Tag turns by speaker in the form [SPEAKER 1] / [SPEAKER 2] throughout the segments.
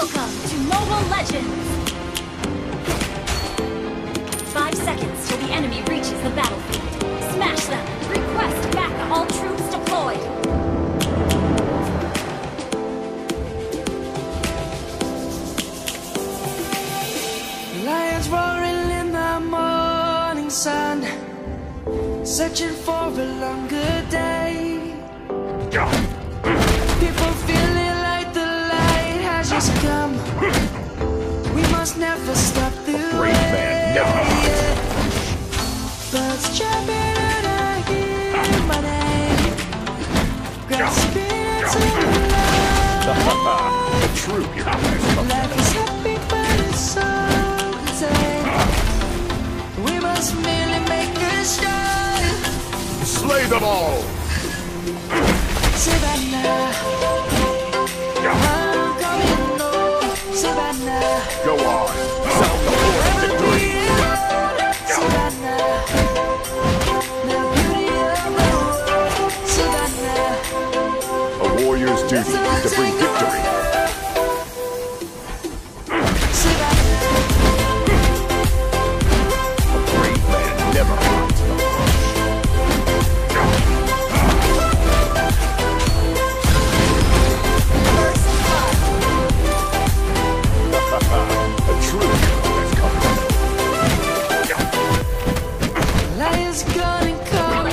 [SPEAKER 1] Welcome to Mobile Legends! 5 seconds till the enemy reaches the battlefield. Smash them! Request back all troops deployed!
[SPEAKER 2] Lions roaring in the morning sun, searching for a longer day. People feeling like the light has just come. We must never stop the
[SPEAKER 3] Brave man, never.
[SPEAKER 2] Birds chirping and I hear my name, grasping into life.
[SPEAKER 3] The true hero has come.
[SPEAKER 2] Life is happy but it's so insane. We must merely make a start.
[SPEAKER 3] Slay them all!
[SPEAKER 2] Savannah, I'm coming home. Savannah,
[SPEAKER 3] Go on, sound the horn of victory!
[SPEAKER 2] Savannah, the beauty of the world. Savannah,
[SPEAKER 3] A warrior's duty is to bring victory.
[SPEAKER 2] Savannah,
[SPEAKER 3] A brave man never hides the A true hero has come.
[SPEAKER 2] lions gonna come.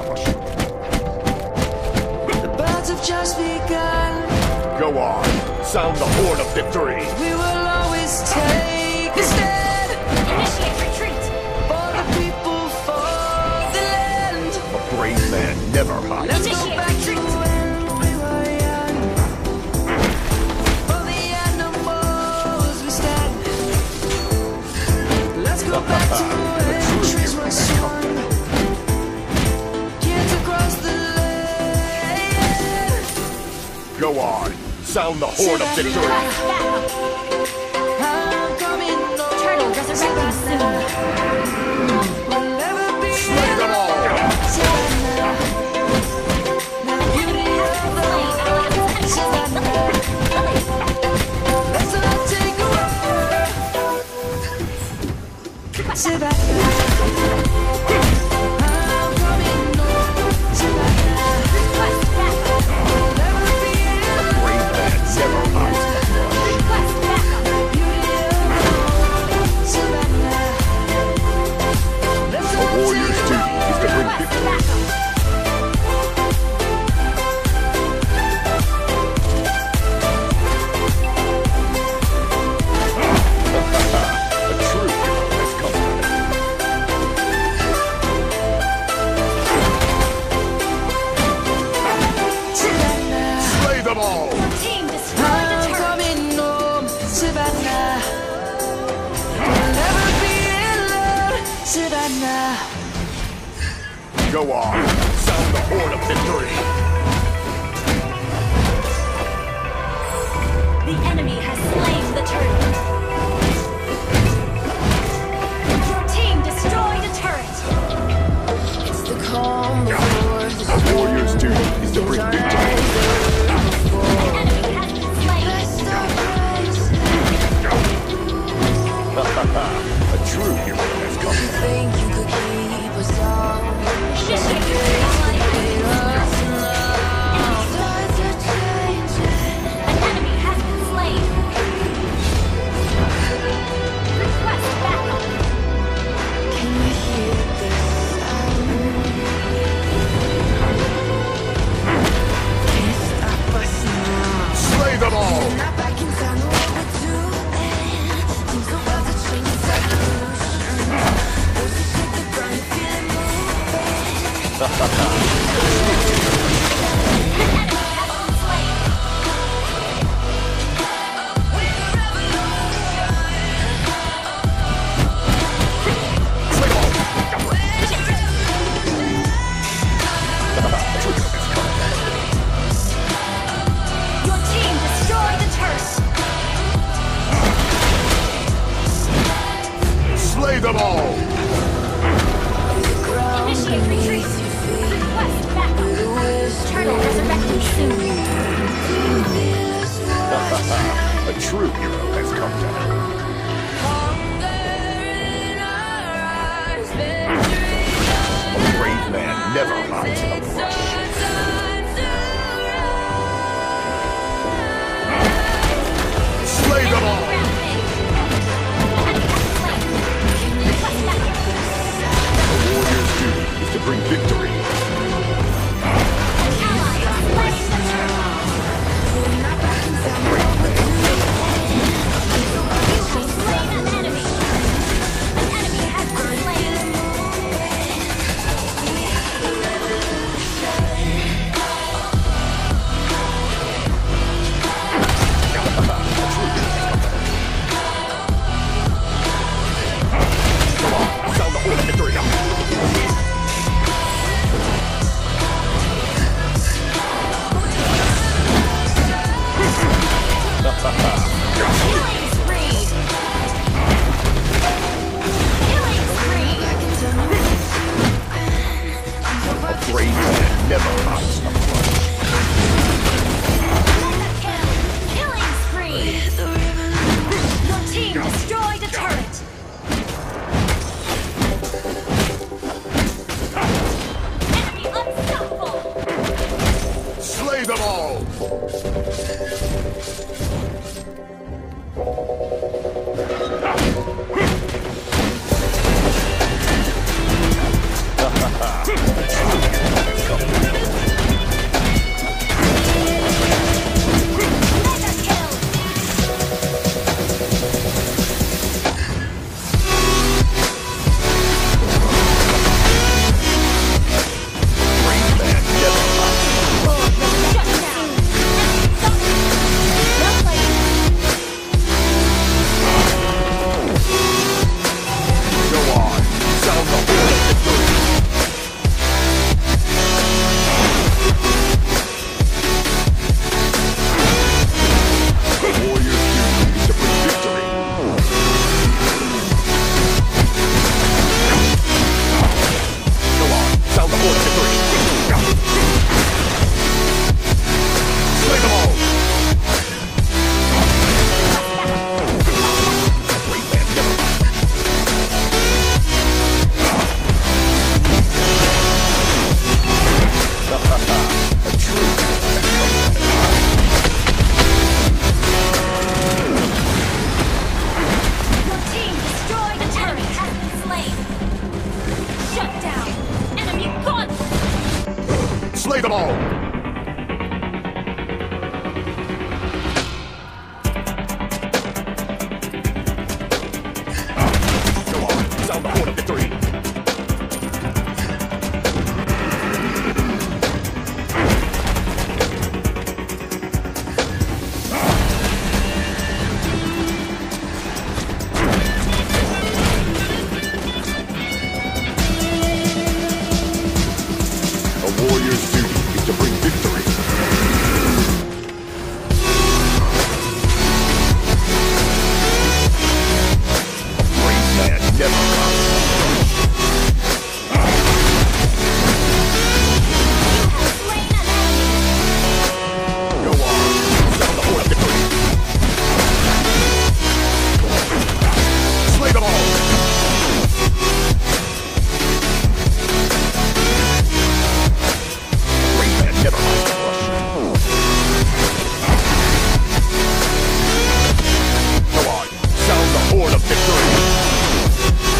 [SPEAKER 2] The birds have just begun.
[SPEAKER 3] Go on, sound the horn of victory!
[SPEAKER 2] We will always take a stand
[SPEAKER 1] Initiate retreat!
[SPEAKER 2] for the people, for the land.
[SPEAKER 3] A brave man never hides.
[SPEAKER 2] Let's go
[SPEAKER 1] Initiate
[SPEAKER 2] back to
[SPEAKER 1] retreat.
[SPEAKER 2] when we were young. For the animals we stand. Let's go back to when trees were swung. Kids across the land.
[SPEAKER 3] Go on, sound the horn of victory!
[SPEAKER 1] Request backup!
[SPEAKER 2] I'm coming home.
[SPEAKER 1] Turtle resurrecting soon!
[SPEAKER 2] We'll never be
[SPEAKER 3] Slay them all!
[SPEAKER 2] Savannah, the beauty of the world. Savannah, let's all take a walk. Savannah, I'm coming home. Savannah,
[SPEAKER 1] Request backup!
[SPEAKER 2] we'll never be
[SPEAKER 3] Brave man never hides the blood.
[SPEAKER 1] Request backup!
[SPEAKER 2] the beauty of the world. Savannah, let's
[SPEAKER 3] A
[SPEAKER 2] all
[SPEAKER 3] warrior's
[SPEAKER 2] take a
[SPEAKER 3] duty is to bring
[SPEAKER 1] Request
[SPEAKER 3] victory.
[SPEAKER 1] backup!
[SPEAKER 3] A true hero has come.
[SPEAKER 2] Savannah.
[SPEAKER 3] Slay them all!
[SPEAKER 1] Team destroy the
[SPEAKER 2] I'm
[SPEAKER 1] turret!
[SPEAKER 2] coming home, Savannah. We'll never be alone, Savannah.
[SPEAKER 3] Go on, sound the horn of victory!
[SPEAKER 1] The enemy has slain the turret! Your team destroyed a turret!
[SPEAKER 2] It's the calm before the
[SPEAKER 3] A warrior's duty is to bring victory.
[SPEAKER 1] An enemy has been slain!
[SPEAKER 3] A true hero has come.
[SPEAKER 2] think you could keep us all.
[SPEAKER 1] Initiate retreat! An enemy has been slain! Request backup!
[SPEAKER 2] Can you hear the sound? Can't stop us now.
[SPEAKER 3] Slay them all!
[SPEAKER 2] Not back in town, know what we're doing. Things about to change, it's evolution. Those who hit the ground, you feel it moving.
[SPEAKER 1] An enemy has been slain!
[SPEAKER 3] Slay all!
[SPEAKER 1] Your team destroyed the turret!
[SPEAKER 3] Slay them all!
[SPEAKER 1] Initiate retreat! Request backup!
[SPEAKER 3] bring victory.
[SPEAKER 1] An ally has slain the turtle. You have slain an enemy. An enemy has been slain.
[SPEAKER 3] Sound the horn of victory.
[SPEAKER 1] Killing spree. Killing spree.
[SPEAKER 3] A brave man never hides the front.
[SPEAKER 1] Mega kill. Killing spree. Your team destroyed a turret. Enemy unstoppable.
[SPEAKER 3] Slay them all!
[SPEAKER 1] Mega kill.
[SPEAKER 3] Brave man never hides.
[SPEAKER 1] Shut down. Well played.
[SPEAKER 3] Go on. Sound the horn of victory. The warrior's duty is to bring victory. Go on. Sound the horn of victory. Slay them all! Brave man never hides. A true
[SPEAKER 1] Your team destroyed a turret. Has been slain. Shut down. Enemy gauntlet.
[SPEAKER 3] slay them all! Go on. Sound the horn of victory. A warrior's duty is to bring victory. A brave man never hides.
[SPEAKER 1] You have slain an enemy.
[SPEAKER 3] Go on. Sound the horn of victory. Slay them all! Brave man never hides the brush. Go on. Sound the horn of victory.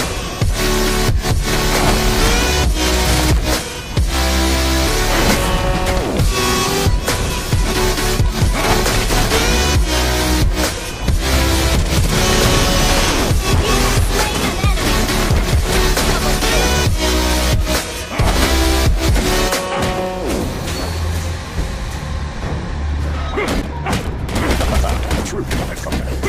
[SPEAKER 1] You have slain an enemy. Double kill.
[SPEAKER 3] A true has come back.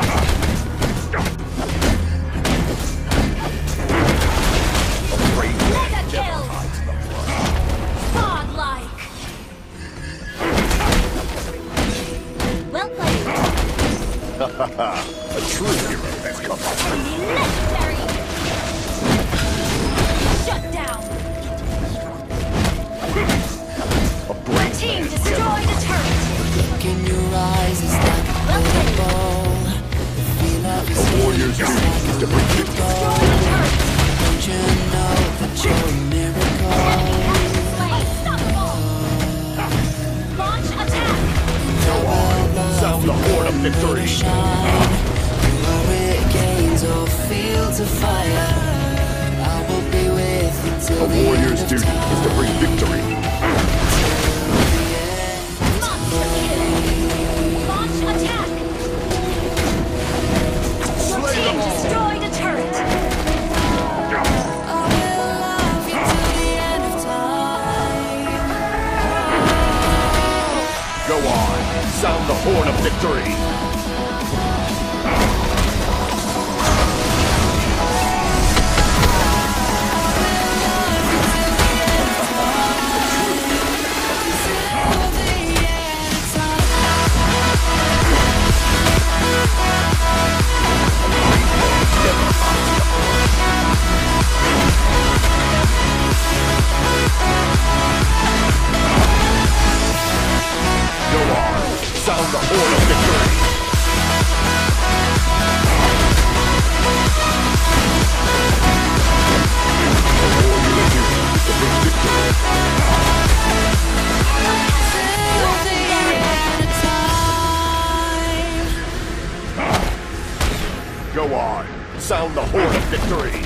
[SPEAKER 3] A brave man
[SPEAKER 1] Mega
[SPEAKER 3] never
[SPEAKER 1] kill.
[SPEAKER 3] hides the brush.
[SPEAKER 1] Godlike. Well played.
[SPEAKER 3] A true hero has come back.
[SPEAKER 1] Legendary. Shut down.
[SPEAKER 3] A
[SPEAKER 1] Your
[SPEAKER 3] brave
[SPEAKER 1] team
[SPEAKER 3] man
[SPEAKER 1] destroyed a turret.
[SPEAKER 4] Look in your eyes, it's like
[SPEAKER 1] Well
[SPEAKER 4] a
[SPEAKER 1] played.
[SPEAKER 4] ball. The feel of your
[SPEAKER 3] A warrior's
[SPEAKER 4] skin
[SPEAKER 3] duty is to bring victory.
[SPEAKER 1] Destroyed a turret.
[SPEAKER 4] Don't you know that you're a miracle?
[SPEAKER 1] Enemy has been slain. Unstoppable. Launch attack.
[SPEAKER 3] Go on. Sound the horn of victory.
[SPEAKER 4] Shine. Hurricanes or fields of fire, I will be with till
[SPEAKER 3] A
[SPEAKER 4] the end
[SPEAKER 3] warrior's
[SPEAKER 4] of
[SPEAKER 3] duty is to bring victory.
[SPEAKER 1] Monster kill! Launch attack! Your
[SPEAKER 3] Slay
[SPEAKER 1] team
[SPEAKER 3] them all.
[SPEAKER 1] destroyed a turret!
[SPEAKER 2] I will love you till the end of time.
[SPEAKER 3] Go on, sound the horn of victory. Go on, sound the horn of victory. A warrior's duty is to bring victory.
[SPEAKER 2] Till the end of time.
[SPEAKER 3] Go on, sound the horn of victory.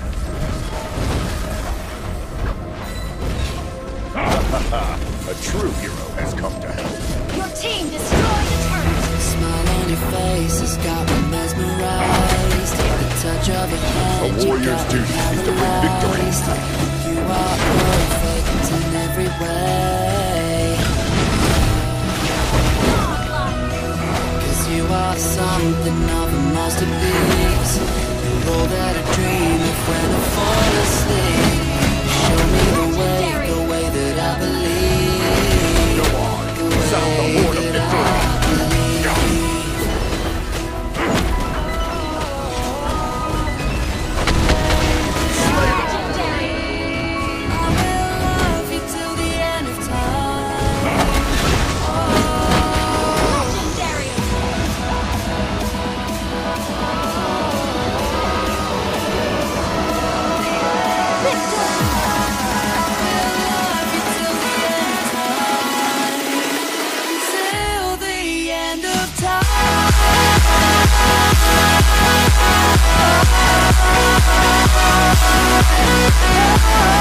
[SPEAKER 3] A true hero has come to help.
[SPEAKER 1] Your team destroyed a turret!
[SPEAKER 4] The smile on your face has got me mesmerized. The touch of your hand,
[SPEAKER 3] A warrior's duty is to bring victory.
[SPEAKER 4] You are perfect in every way. 'Cause you are something of a masterpiece. You're all that I dream of when I fall asleep. Show me the way that I believe.
[SPEAKER 3] Go on, sound the horn of victory.
[SPEAKER 1] Legendary!
[SPEAKER 2] I will love you till the end of time.
[SPEAKER 1] Legendary!
[SPEAKER 2] Till the end of time.
[SPEAKER 1] Victory!